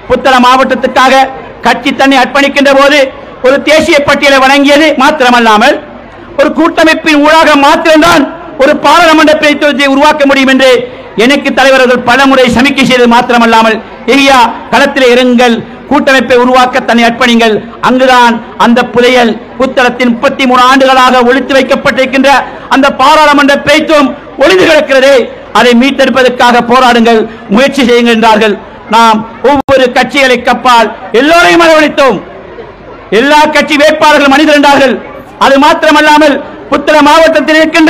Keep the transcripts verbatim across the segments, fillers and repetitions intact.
புத்தள மாவட்டத்துக்காக கட்சி தன்னை அர்ப்பணிக்கின்ற போது ஒரு தேசிய பட்டியலை வழங்கியது மாத்திரமல்லாமல் ஒரு கூட்டமைப்பின் ஊடாக மாத்திரம்தான் ஒரு பாராளுமன்ற பிரதிநிதித்துவத்தை உருவாக்க முடியும் என்று எனக்கு தலைவர்கள் பலமுறை சமிக்கை செய்தது மாத்திரமல்லாமல் ஐயா களத்தில் இருங்கள், கூட்டமைப்பை உருவாக்க தன்னை அர்ப்பணிங்கள். அங்குதான் அந்த புதையல் புத்தளத்தின் முப்பத்தி மூணு ஆண்டுகளாக ஒளித்து வைக்கப்பட்டிருக்கின்ற அந்த பாராளுமன்ற பிரதிநிதித்துவம் ஒளிந்து கிடக்கிறது. அதை மீட்டெடுப்பதற்காக போராடுங்கள், முயற்சி செய்யுங்கள் என்றார்கள். நாம் ஒவ்வொரு கட்சிகளை கப்பால் எல்லோரையும் வரவழைத்தோம். எல்லா கட்சி வேட்பாளர்கள் மனிதர் என்றார்கள். அது மாத்திரமல்லாமல் புத்தள மாவட்டத்தில் இருக்கின்ற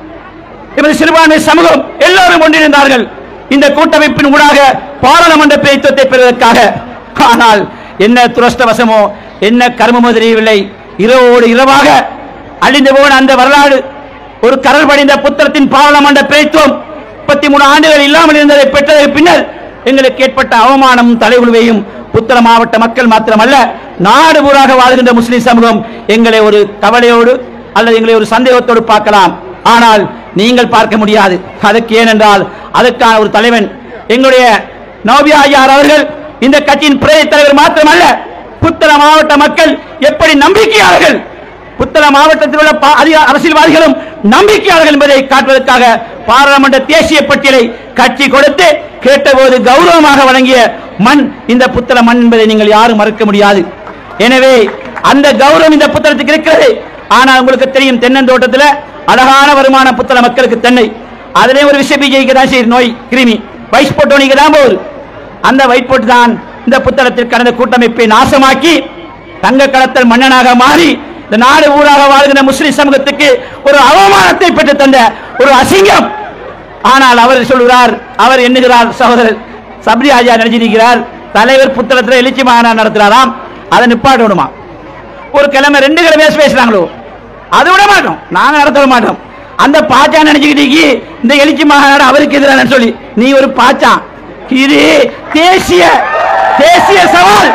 சிறுபான்மை சமூகம் எல்லோரும் ஒன்றிணைந்தார்கள் இந்த கூட்டமைப்பின் ஊடாக பாராளுமன்ற பிரதிநிதித்துவத்தை பெறுவதற்காக. ஆனால் என்ன துரஷ்டவசமோ என்ன கர்மமோ தெரியவில்லை. இரவோடு இரவாக அழிந்து போன அந்த வரலாறு ஒரு கரல் படிந்த புத்தளத்தின் பாராளுமன்ற பிரதிநிதித்துவம் முப்பத்தி மூணு ஆண்டுகள் இல்லாமல் இருந்ததை பெற்றதற்கு பின்னர் எங்களுக்கு ஏற்பட்ட அவமானம் தலைகுழுவையும் புத்தள மாவட்ட மக்கள் மாத்திரமல்ல நாடு பூராக வாழ்கின்ற முஸ்லிம் சமூகம் எங்களை ஒரு கவலையோடு அல்லது எங்களை ஒரு சந்தேகத்தோடு பார்க்கலாம். ஆனால் நீங்கள் பார்க்க முடியாது. அதற்கு ஏனென்றால் அதற்கான ஒரு தலைவன் எங்களுடைய நௌபியா ஐயார் அவர்கள் இந்த கட்சியின் பிரதி தலைவர் மாத்திரமல்ல, புத்தள மாவட்ட மக்கள் எப்படி நம்பிக்கையாளர்கள், புத்தள மாவட்டத்தில் உள்ள அரசியல்வாதிகளும் நம்பிக்கையாளர்கள் என்பதை காட்டுவதற்காக பாராளுமன்ற தேசிய பட்டியலை கட்சி கொடுத்து கேட்டபோது கௌரவமாக வழங்கிய மண் இந்த புத்தள மண் என்பதை நீங்கள் யாரும் மறுக்க முடியாது. எனவே அந்த கௌரவம் இந்த புத்தளத்துக்கு இருக்கிறது. ஆனால் உங்களுக்கு தெரியும், தென்னந்தோட்டத்தில் அழகான வருமான புத்தள மக்களுக்கு தென்னை, அதிலே ஒரு விஷ பீஜைக்கு தான் செய்யும் நோய் கிருமி வைஸ் போட்டோனிக்கு தான் போகுது. அந்த வைட் போட்டு தான் இந்த புத்தளத்தில் கடந்த கூட்டமைப்பை நாசமாக்கி தங்க களத்தல் மன்னனாக மாறி இந்த நாடு ஊராக வாழ்கிற முஸ்லிம் சமூகத்துக்கு ஒரு அவமானத்தை பெற்று தந்த ஒரு அசிங்கம். ஆனால் அவர் சொல்கிறார், அவர் எண்ணுகிறார், சகோதரர் சப்ரி ஆஜா நினைச்சிருக்கிறார், தலைவர் புத்தளத்தில் எழுச்சி மாநாடு நடத்துறாராம், அதை நிப்பாட்ட விடுமா. ஒரு கிழமை ரெண்டு கிழமை பேசுறாங்களோ அது விட மாட்டோம், நாங்க நடத்த மாட்டோம். அந்த பாச்சா நினைச்சுக்கிட்டு இந்த எழுச்சி மாநாடு அவருக்கு எதிரான சொல்லி நீ ஒரு பாச்சா, இது தேசிய தேசிய சவால்.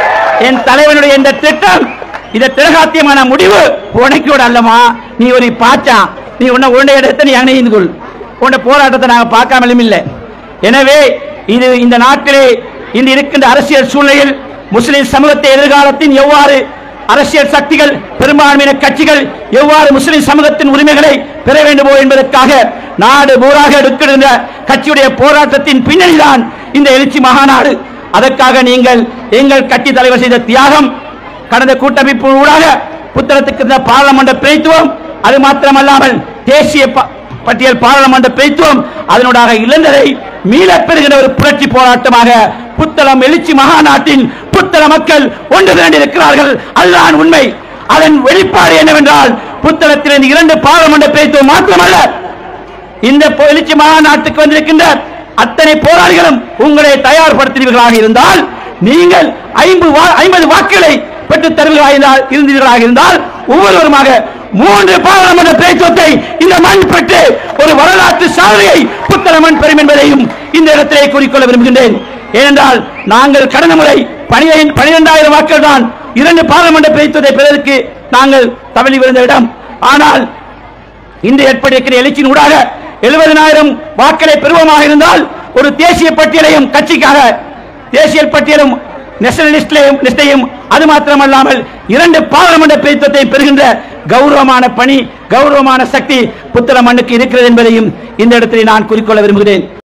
என் தலைவனுடைய இந்த திட்டம், இதை திரகாத்தியமான முடிவு உனக்கு அல்லமா. நீ ஒரு பாச்சா, நீ உன்ன உன்னுடைய இடத்தை நீ அணைந்து கொள். உன்ன போராட்டத்தை நாங்கள் பார்க்காமலும் இல்லை. எனவே இது இந்த நாட்டிலே இன்று இருக்கின்ற அரசியல் சூழ்நிலையில் முஸ்லிம் சமூகத்தை எதிர்காலத்தின் எவ்வாறு அரசியல் சக்திகள் பெரும்பான்மையின கட்சிகள் எவ்வாறு முஸ்லிம் சமூகத்தின் உரிமைகளை பெற வேண்டுமோ என்பதற்காக நாடு பூராக எடுக்கின்ற கட்சியுடைய போராட்டத்தின் பின்னணிதான் இந்த எழுச்சி மகாநாடு. அதற்காக நீங்கள் எங்கள் கட்சி தலைவர் செய்த தியாகம், கடந்த கூட்டமைப்பு ஊடாக புத்தளத்துக்கு இருந்த பாராளுமன்ற பிரதித்துவம், அது மாத்திரமல்லாமல் தேசிய பட்டியல் பாராளுமன்ற பிரதித்துவம் அதனூடாக இழந்ததை மீள பெறுகிற ஒரு புரட்சி போராட்டமாக புத்தளம் எழுச்சி மகாநாட்டின் புத்தள மக்கள் ஒன்று திரண்டிருக்கிறார்கள். அதுதான் உண்மை. அதன் வெளிப்பாடு என்னவென்றால் புத்தளத்தில் இரண்டு பாராளுமன்ற பிரதித்துவம் மாத்திரமல்ல, இந்த எழுச்சி மகாநாட்டுக்கு வந்திருக்கின்ற அத்தனை போராளிகளும் உங்களை தயார்படுத்தினீர்களாக இருந்தால், நீங்கள் ஐம்பது வாக்குகளை பெற்று தருவீர்களாக இருந்தீர்களாக இருந்தால் ஒவ்வொருவருமாக மூன்று பாராளுமன்ற பிரதித்துவத்தை இந்த மண் பெற்று ஒரு வரலாற்று சாதனையை புத்தள மண் பெறும் என்பதையும் இந்த இடத்திலே கூறிக்கொள்ள விரும்புகின்றேன். ஏனென்றால் நாங்கள் கடந்த முறை பனிரெண்டாயிரம் வாக்குகள் தான் இரண்டு பாராளுமன்ற பிரதித்துவத்தை பெறுவதற்கு நாங்கள் தவறி விழுந்த இடம். ஆனால் இன்று ஏற்பட்டிருக்கிற எழுச்சியின் ஊடாக எழுபதினாயிரம் வாக்களை பெறுவோமாக இருந்தால் ஒரு தேசிய பட்டியலையும் கட்சிக்காக தேசிய பட்டியலும் நேஷனலிஸ்டையும் அது மாத்திரமல்லாமல் இரண்டு பாராளுமன்ற பிரதித்துவத்தை பெறுகின்ற கௌரவமான பணி, கௌரவமான சக்தி புத்தள மண்ணுக்கு இருக்கிறது என்பதையும் இந்த இடத்தில் நான் குறிக்கொள்ள விரும்புகிறேன்.